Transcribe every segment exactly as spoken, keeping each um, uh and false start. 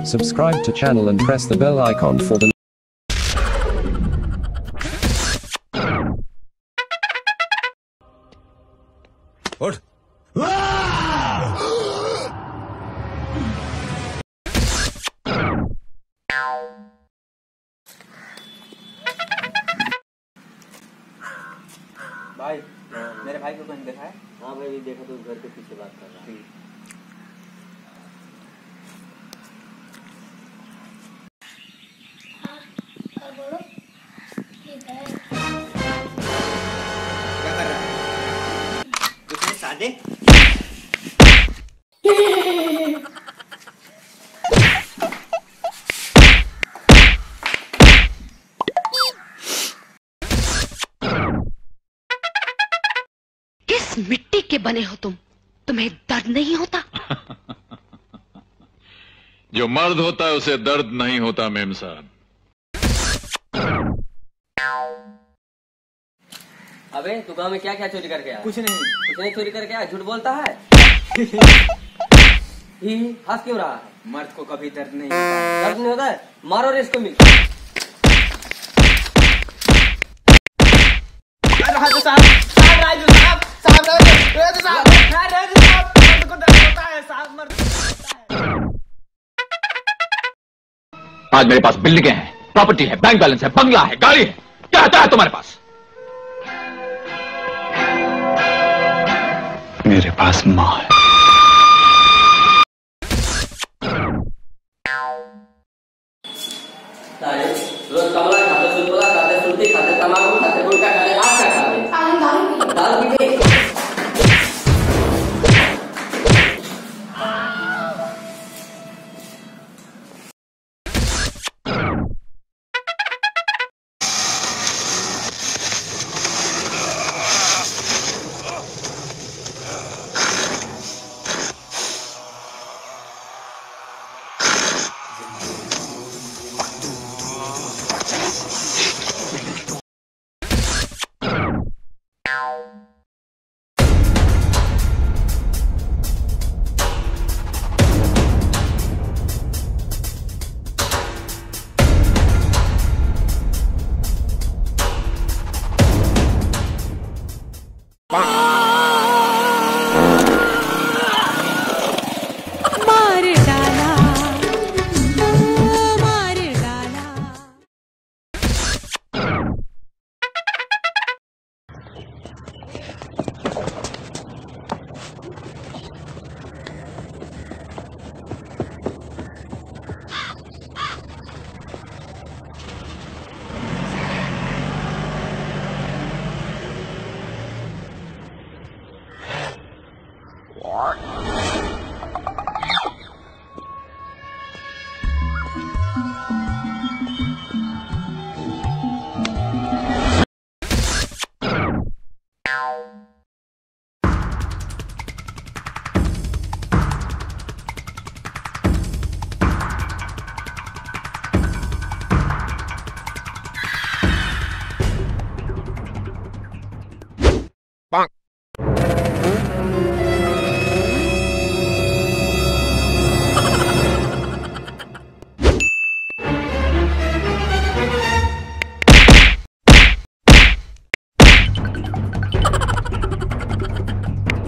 Subscribe to channel and press the bell icon for the What? भाई मेरे भाई को कहीं देखा है? हाँ भाई देखा, तो घर के पीछे बात कर रहा है। हाँ बोलो। ठीक है। क्या कर रहा है? कुछ नहीं, सादे। किस मिट्टी के बने हो तुम? तुम्हें दर्द नहीं होता? जो मर्द होता है उसे दर्द नहीं होता मेम साहब। अबे तू गाँव में क्या क्या चोरी करके आया? कुछ नहीं। कुछ नहीं चोरी करके आया? झूठ बोलता है। ही हंस क्यों रहा है? मर्द को कभी दर्द नहीं होता। दर्द नहीं होता है? मारो रे इसको मिल। राजू साहब, साहब राजू साहब, साहब राजू, राजू साहब, राजू साहब, मर्द को दर्द होता है साहब, मर्द को दर्द होता है। आज मेरे पास बिल्डिंगें हैं, प्रॉपर्टी है, बैंक बैलेंस है, बंगला है, गाड़ी है। क्या आता है तुम्हारे पास? मेरे पास माँ है। रोज कमला खाते, सुलपला खाते, सुलटी खाते, तमाकू खाते, गुटखा खाते, आप क्या खाते? दारू दारू पीते।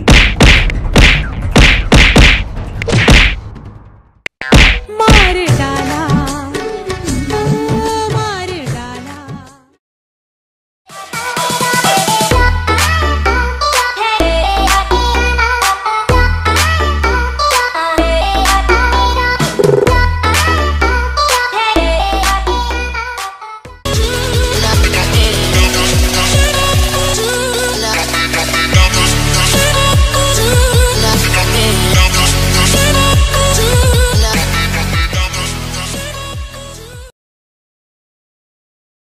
मार डाला।